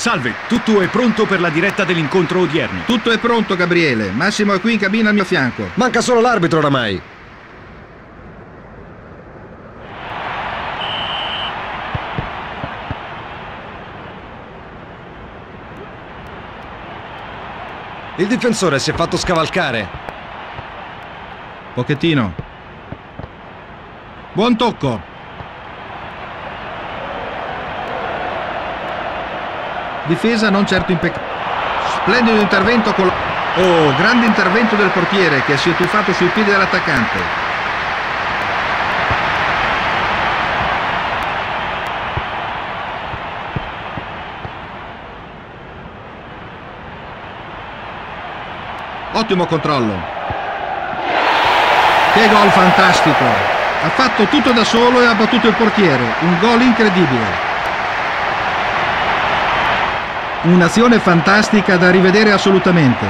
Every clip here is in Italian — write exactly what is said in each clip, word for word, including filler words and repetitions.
Salve, tutto è pronto per la diretta dell'incontro odierno. Tutto è pronto, Gabriele. Massimo è qui in cabina al mio fianco. Manca solo l'arbitro oramai. Il difensore si è fatto scavalcare. Pochettino. Buon tocco. Difesa non certo impeccabile. Splendido intervento con... Oh, grande intervento del portiere che si è tuffato sui piedi dell'attaccante. Ottimo controllo. Che gol fantastico. Ha fatto tutto da solo e ha battuto il portiere. Un gol incredibile. Un'azione fantastica da rivedere assolutamente.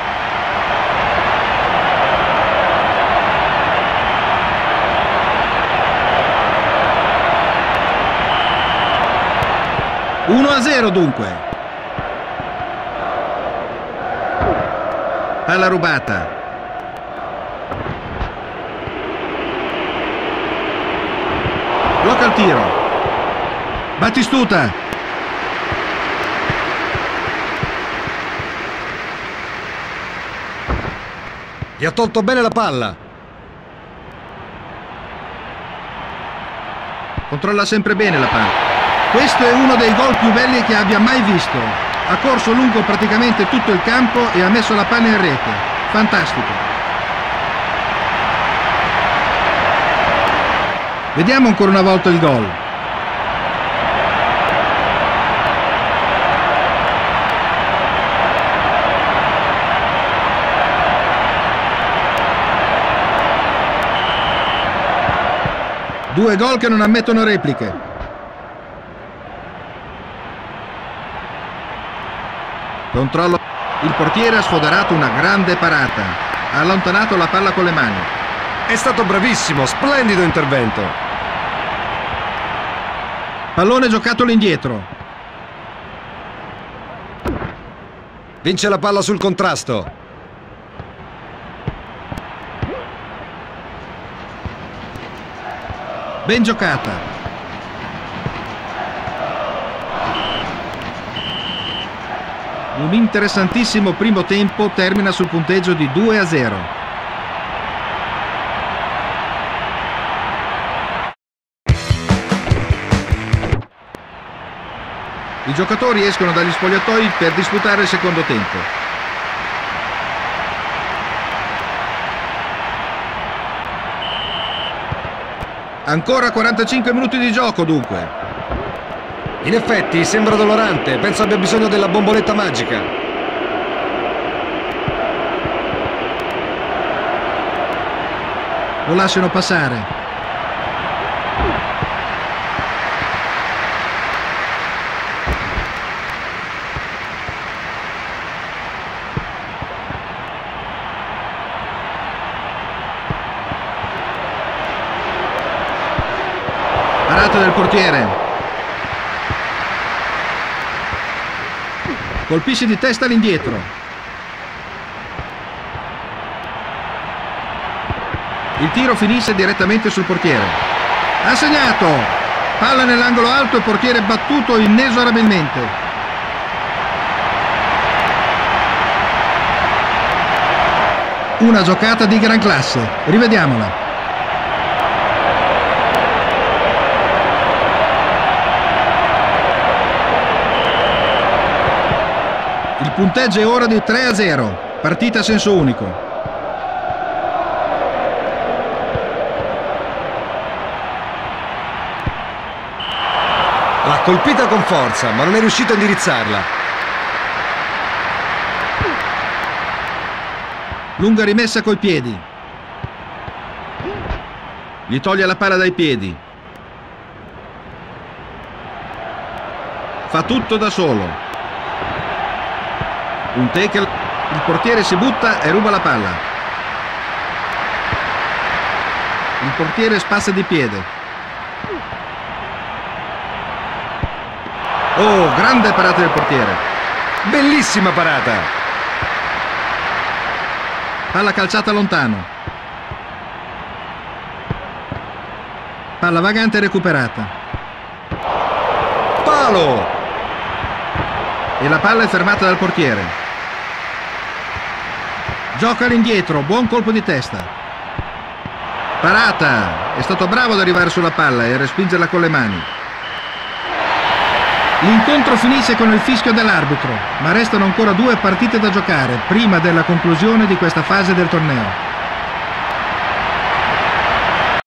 uno a zero dunque. Palla rubata. Blocca il tiro. Battistuta. Gli ha tolto bene la palla. Controlla sempre bene la palla. Questo è uno dei gol più belli che abbia mai visto. Ha corso lungo praticamente tutto il campo e ha messo la palla in rete. Fantastico. Vediamo ancora una volta il gol. Due gol che non ammettono repliche. Controllo. Il portiere ha sfoderato una grande parata. Ha allontanato la palla con le mani. È stato bravissimo, splendido intervento. Pallone giocatolo indietro. Vince la palla sul contrasto. Ben giocata. Un interessantissimo primo tempo termina sul punteggio di due a zero. I giocatori escono dagli spogliatoi per disputare il secondo tempo. Ancora quarantacinque minuti di gioco dunque. In effetti sembra dolorante, penso abbia bisogno della bomboletta magica. Lo lasciano passare. Parata del portiere. Colpisce di testa all'indietro. Il tiro finisce direttamente sul portiere. Ha segnato! Palla nell'angolo alto e portiere battuto inesorabilmente. Una giocata di gran classe. Rivediamola. Il punteggio è ora di tre a zero, partita a senso unico. L'ha colpita con forza, ma non è riuscito a indirizzarla. Lunga rimessa coi piedi. Gli toglie la palla dai piedi. Fa tutto da solo. Un tackle, il portiere si butta e ruba la palla. Il portiere spazza di piede. Oh, grande parata del portiere. Bellissima parata. Palla calciata lontano. Palla vagante recuperata. Palo. E la palla è fermata dal portiere. Gioca all'indietro, buon colpo di testa. Parata. È stato bravo ad arrivare sulla palla e respingerla con le mani. L'incontro finisce con il fischio dell'arbitro, ma restano ancora due partite da giocare prima della conclusione di questa fase del torneo.